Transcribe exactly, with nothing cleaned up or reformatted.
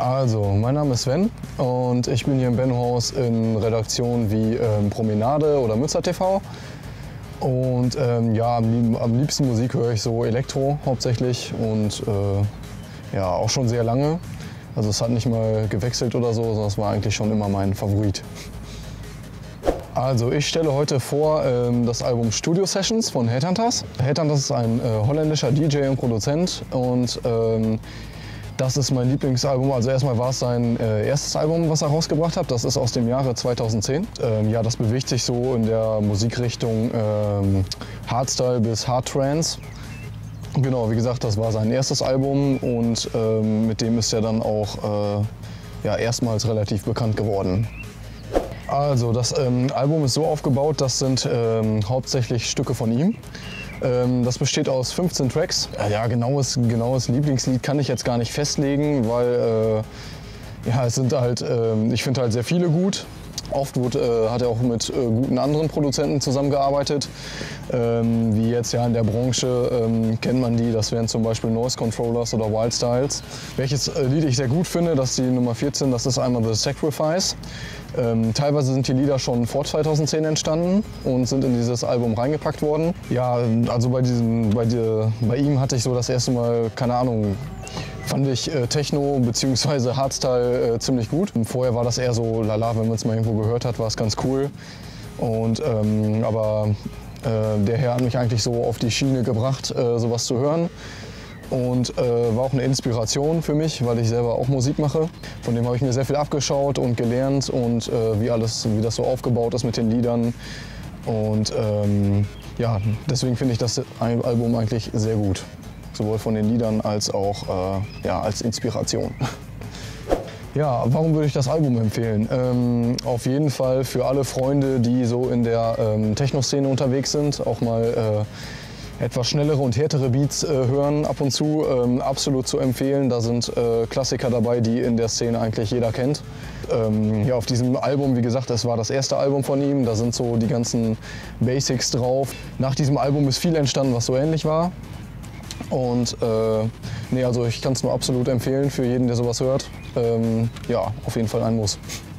Also, mein Name ist Sven und ich bin hier im Benno-Haus in Redaktionen wie ähm, Promenade oder Münster T V. Und ähm, ja, am, am liebsten Musik höre ich so Elektro hauptsächlich und äh, ja, auch schon sehr lange. Also es hat nicht mal gewechselt oder so, sondern es war eigentlich schon immer mein Favorit. Also ich stelle heute vor ähm, das Album Studio Sessions von Headhunters. Headhunters ist ein äh, holländischer D J und Produzent und ähm, das ist mein Lieblingsalbum. Also erstmal war es sein äh, erstes Album, was er rausgebracht hat. Das ist aus dem Jahre zweitausendzehn. Ähm, ja, das bewegt sich so in der Musikrichtung ähm, Hardstyle bis Hard Trance. Genau, wie gesagt, das war sein erstes Album und ähm, mit dem ist er dann auch äh, ja, erstmals relativ bekannt geworden. Also das ähm, Album ist so aufgebaut, das sind ähm, hauptsächlich Stücke von ihm. Ähm, das besteht aus fünfzehn Tracks. Ja, genaues, genaues Lieblingslied kann ich jetzt gar nicht festlegen, weil äh, ja, es sind halt, äh, ich finde halt sehr viele gut. Oft wird, äh, hat er auch mit äh, guten anderen Produzenten zusammengearbeitet. Ähm, wie jetzt ja in der Branche ähm, kennt man die, das wären zum Beispiel Noise Controllers oder Wild Styles. Welches äh, Lied ich sehr gut finde, das ist die Nummer vierzehn, das ist einmal The Sacrifice. Ähm, teilweise sind die Lieder schon vor zweitausendzehn entstanden und sind in dieses Album reingepackt worden. Ja, also bei, diesem, bei, die, bei ihm hatte ich so das erste Mal, keine Ahnung, fand ich äh, Techno bzw. Hardstyle äh, ziemlich gut. Vorher war das eher so lala, wenn man es mal irgendwo gehört hat, war es ganz cool. Und, ähm, aber äh, der Herr hat mich eigentlich so auf die Schiene gebracht, äh, sowas zu hören. Und äh, war auch eine Inspiration für mich, weil ich selber auch Musik mache. Von dem habe ich mir sehr viel abgeschaut und gelernt und äh, wie, alles, wie das so aufgebaut ist mit den Liedern. Und ähm, ja, deswegen finde ich das Album eigentlich sehr gut. Sowohl von den Liedern als auch äh, ja, als Inspiration. Ja, warum würde ich das Album empfehlen? Ähm, auf jeden Fall für alle Freunde, die so in der ähm, Techno-Szene unterwegs sind, auch mal äh, etwas schnellere und härtere Beats äh, hören ab und zu. Ähm, absolut zu empfehlen. Da sind äh, Klassiker dabei, die in der Szene eigentlich jeder kennt. Ähm, ja, auf diesem Album, wie gesagt, das war das erste Album von ihm. Da sind so die ganzen Basics drauf. Nach diesem Album ist viel entstanden, was so ähnlich war. Und äh, nee, also ich kann es nur absolut empfehlen für jeden, der sowas hört. Ähm, ja, auf jeden Fall ein Muss.